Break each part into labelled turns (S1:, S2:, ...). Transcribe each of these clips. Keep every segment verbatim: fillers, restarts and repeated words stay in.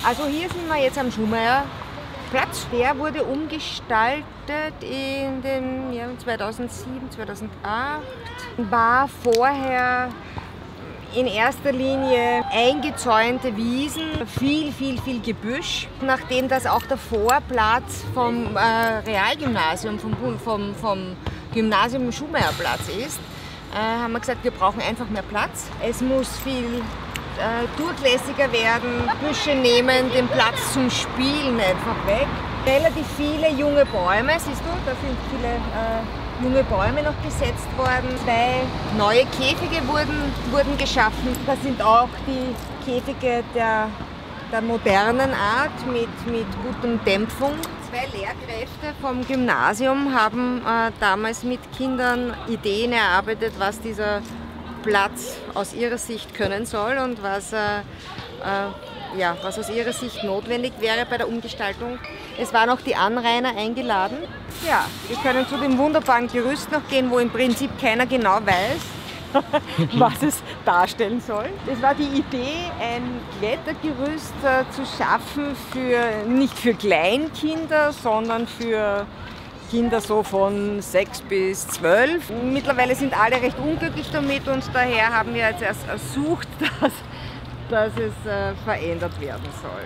S1: Also hier sind wir jetzt am Schumayer-Platz. Der wurde umgestaltet in den Jahren zweitausendsieben, zweitausendacht. War vorher in erster Linie eingezäunte Wiesen, viel, viel, viel Gebüsch. Nachdem das auch der Vorplatz vom äh, Realgymnasium, vom, vom, vom Gymnasium Schumayer-Platz ist, äh, haben wir gesagt, wir brauchen einfach mehr Platz. Es muss viel äh, durchlässiger werden. Büsche nehmen den Platz zum Spielen einfach weg. Relativ viele junge Bäume, siehst du, da sind viele äh, junge Bäume noch gesetzt worden. Zwei neue Käfige wurden, wurden geschaffen. Das sind auch die Käfige der, der modernen Art mit, mit gutem Dämpfung. Zwei Lehrkräfte vom Gymnasium haben äh, damals mit Kindern Ideen erarbeitet, was dieser Platz aus ihrer Sicht können soll und was, äh, äh, ja, was aus ihrer Sicht notwendig wäre bei der Umgestaltung. Es waren auch die Anrainer eingeladen. Ja, wir können zu dem wunderbaren Gerüst noch gehen, wo im Prinzip keiner genau weiß, was es darstellen soll. Es war die Idee, ein Klettergerüst äh, zu schaffen, für, nicht für Kleinkinder, sondern für Kinder so von sechs bis zwölf. Mittlerweile sind alle recht unglücklich damit und daher haben wir jetzt erst ersucht, dass, dass es äh, verändert werden soll.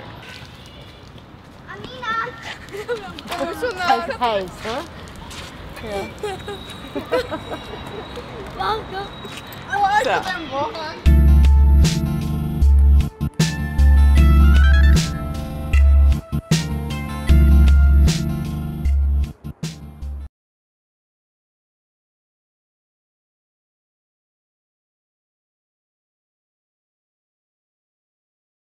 S2: Oh, so nah.
S1: Heiß, heiß, ne? Ja.
S2: Oh, ich
S1: So.
S2: hab einen Wochen.